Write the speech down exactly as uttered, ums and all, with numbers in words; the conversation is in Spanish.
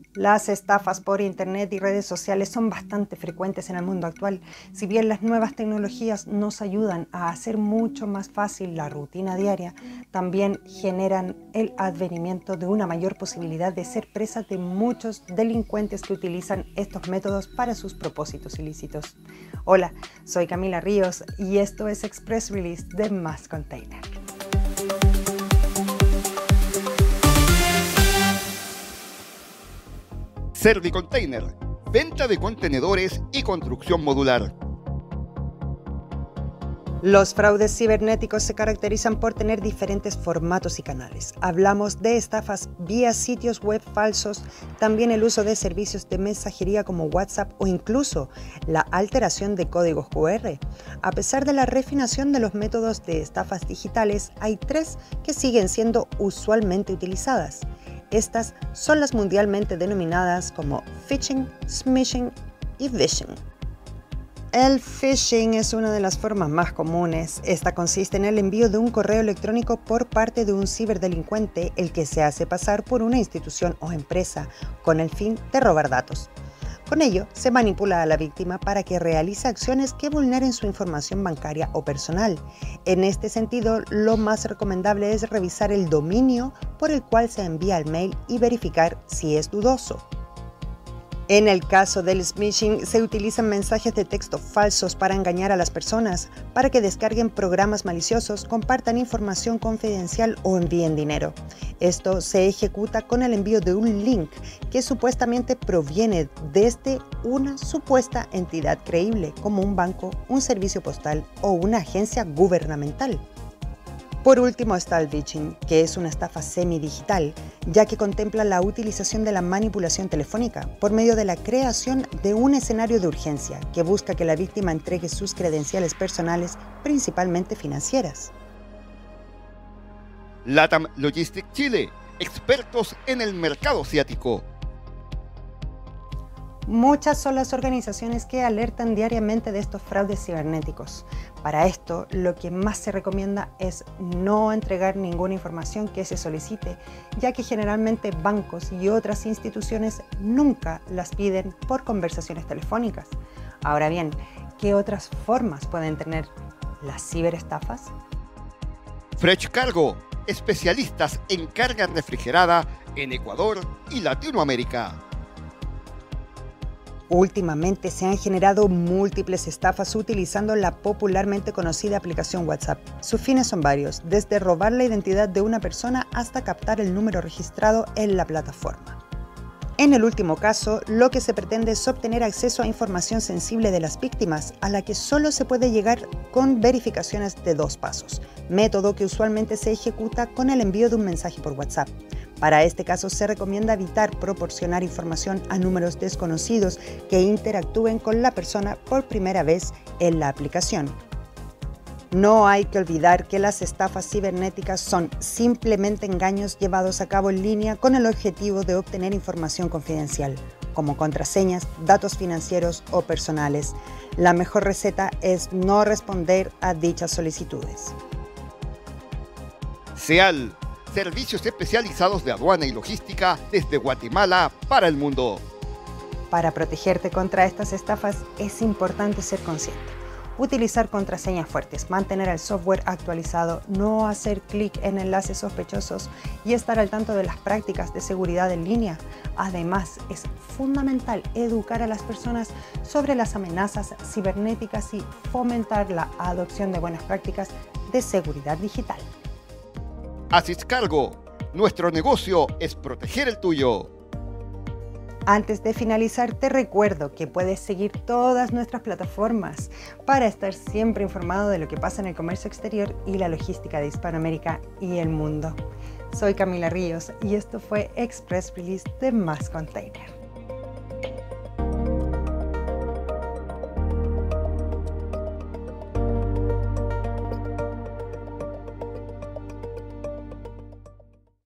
Las estafas por internet y redes sociales son bastante frecuentes en el mundo actual. Si bien las nuevas tecnologías nos ayudan a hacer mucho más fácil la rutina diaria, también generan el advenimiento de una mayor posibilidad de ser presa de muchos delincuentes que utilizan estos métodos para sus propósitos ilícitos. Hola, soy Camila Ríos y esto es Express Release de Más Container. Servicontainer, venta de contenedores y construcción modular. Los fraudes cibernéticos se caracterizan por tener diferentes formatos y canales. Hablamos de estafas vía sitios web falsos, también el uso de servicios de mensajería como WhatsApp o incluso la alteración de códigos cu erre. A pesar de la refinación de los métodos de estafas digitales, hay tres que siguen siendo usualmente utilizadas. Estas son las mundialmente denominadas como phishing, smishing y vishing. El phishing es una de las formas más comunes. Esta consiste en el envío de un correo electrónico por parte de un ciberdelincuente, el que se hace pasar por una institución o empresa, con el fin de robar datos. Con ello, se manipula a la víctima para que realice acciones que vulneren su información bancaria o personal. En este sentido, lo más recomendable es revisar el dominio por el cual se envía el mail y verificar si es dudoso. En el caso del smishing, se utilizan mensajes de texto falsos para engañar a las personas, para que descarguen programas maliciosos, compartan información confidencial o envíen dinero. Esto se ejecuta con el envío de un link que supuestamente proviene desde una supuesta entidad creíble, como un banco, un servicio postal o una agencia gubernamental. Por último está el vishing, que es una estafa semidigital, ya que contempla la utilización de la manipulación telefónica por medio de la creación de un escenario de urgencia que busca que la víctima entregue sus credenciales personales, principalmente financieras. LATAM Logistics Chile, expertos en el mercado asiático. Muchas son las organizaciones que alertan diariamente de estos fraudes cibernéticos. Para esto, lo que más se recomienda es no entregar ninguna información que se solicite, ya que generalmente bancos y otras instituciones nunca las piden por conversaciones telefónicas. Ahora bien, ¿qué otras formas pueden tener las ciberestafas? Fresh Cargo, especialistas en carga refrigerada en Ecuador y Latinoamérica. Últimamente se han generado múltiples estafas utilizando la popularmente conocida aplicación WhatsApp. Sus fines son varios, desde robar la identidad de una persona hasta captar el número registrado en la plataforma. En el último caso, lo que se pretende es obtener acceso a información sensible de las víctimas, a la que solo se puede llegar con verificaciones de dos pasos, método que usualmente se ejecuta con el envío de un mensaje por WhatsApp. Para este caso se recomienda evitar proporcionar información a números desconocidos que interactúen con la persona por primera vez en la aplicación. No hay que olvidar que las estafas cibernéticas son simplemente engaños llevados a cabo en línea con el objetivo de obtener información confidencial, como contraseñas, datos financieros o personales. La mejor receta es no responder a dichas solicitudes. SEAL, servicios especializados de aduana y logística desde Guatemala para el mundo. Para protegerte contra estas estafas es importante ser consciente. Utilizar contraseñas fuertes, mantener el software actualizado, no hacer clic en enlaces sospechosos y estar al tanto de las prácticas de seguridad en línea. Además, es fundamental educar a las personas sobre las amenazas cibernéticas y fomentar la adopción de buenas prácticas de seguridad digital. Asys Cargo, nuestro negocio es proteger el tuyo. Antes de finalizar, te recuerdo que puedes seguir todas nuestras plataformas para estar siempre informado de lo que pasa en el comercio exterior y la logística de Hispanoamérica y el mundo. Soy Camila Ríos y esto fue Express Release de Más Container.